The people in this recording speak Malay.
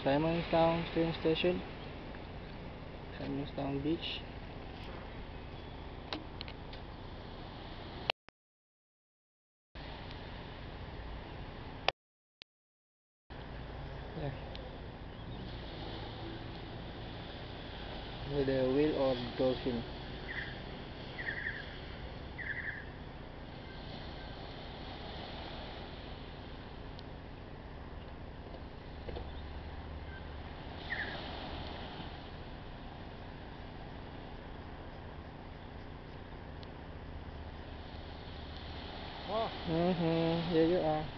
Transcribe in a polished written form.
Simonstown train station, Simonstown Beach. Yeah. With a whale or dolphin. Oh. There you are.